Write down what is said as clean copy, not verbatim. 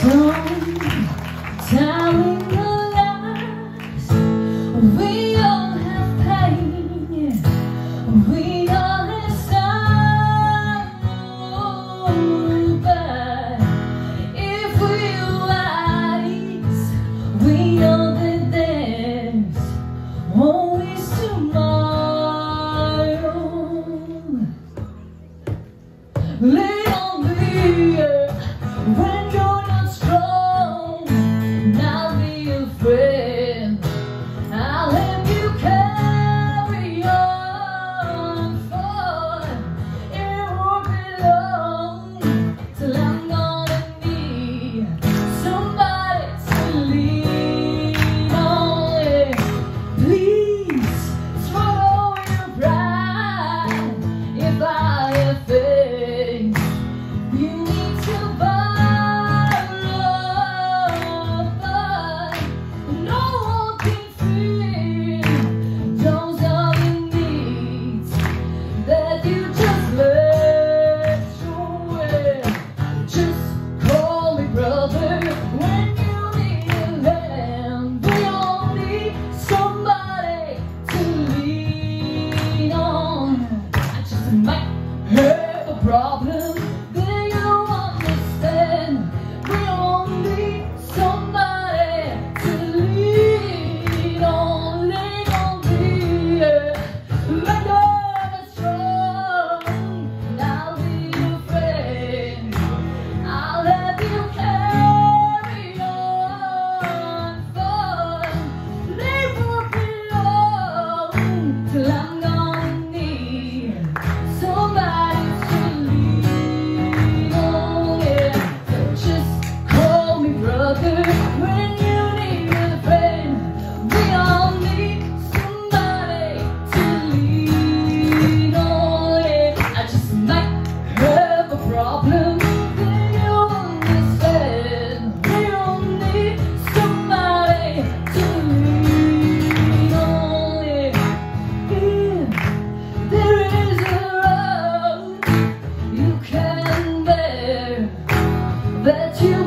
Telling the lies, we all have pain, we all have sorrow, but if we wise, we know that there's always tomorrow. Lay on me when you're not strong. I'll be a friend. I'll help you carry on, for it won't be long till I'm gonna need somebody to lean on. Please swallow your pride if I have faith. You need to problem that you understand. We all need somebody to lean on, lean on me. Let go of strong, and I'll be your friend. I'll help you carry on, for they won't be long till I'm gonna need somebody. When you need a friend, we all need somebody to lean on. I just might have a problem that you understand. We all need somebody to lean on. If there is a road you can bear, that you